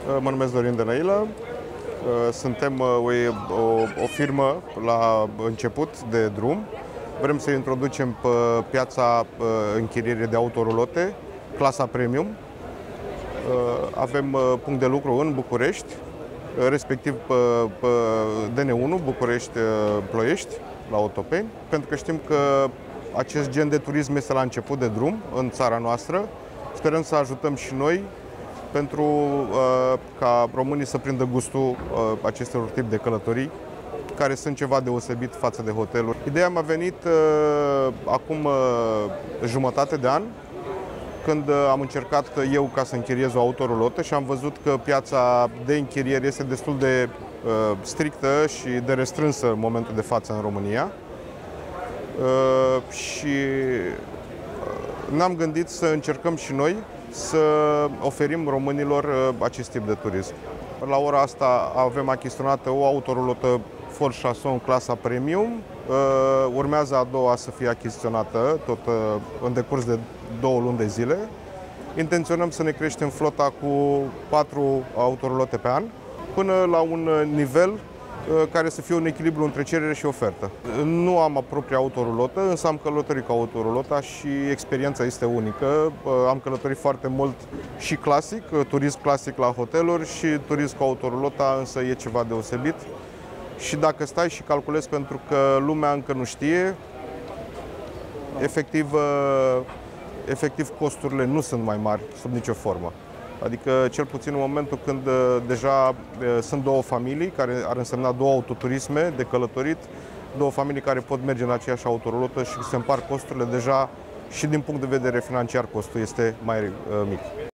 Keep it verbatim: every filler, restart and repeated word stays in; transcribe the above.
Mă numesc Dorin Dănăilă, suntem o, o, o firmă la început de drum. Vrem să introducem pe piața închirierii de autorulote, clasa premium. Avem punct de lucru în București, respectiv pe, pe D N unu, București-Ploiești, la Otopeni, pentru că știm că acest gen de turism este la început de drum în țara noastră. Sperăm să ajutăm și noi pentru uh, ca românii să prindă gustul uh, acestor tip de călătorii, care sunt ceva deosebit față de hoteluri. Ideea mi-a venit uh, acum uh, jumătate de an, când uh, am încercat eu ca să închiriez o autorulotă și am văzut că piața de închiriere este destul de uh, strictă și de restrânsă în momentul de față în România. Uh, și uh, ne-am gândit să încercăm și noi să oferim românilor acest tip de turism. La ora asta avem achiziționată o autorulotă Ford Chasson clasa premium. Urmează a doua să fie achiziționată tot în decurs de două luni de zile. Intenționăm să ne creștem flota cu patru autorulote pe an, până la un nivel care să fie un echilibru între cerere și ofertă. Nu am propria autorulotă, însă am călătorit cu autorulota și experiența este unică. Am călătorit foarte mult și clasic, turism clasic la hoteluri, și turism cu autorulota, însă e ceva deosebit. Și dacă stai și calculezi, pentru că lumea încă nu știe, efectiv, efectiv costurile nu sunt mai mari sub nicio formă. Adică, cel puțin în momentul când deja sunt două familii, care ar însemna două autoturisme de călătorit, două familii care pot merge în aceeași autorulotă și se împart costurile, deja și din punct de vedere financiar costul este mai mic.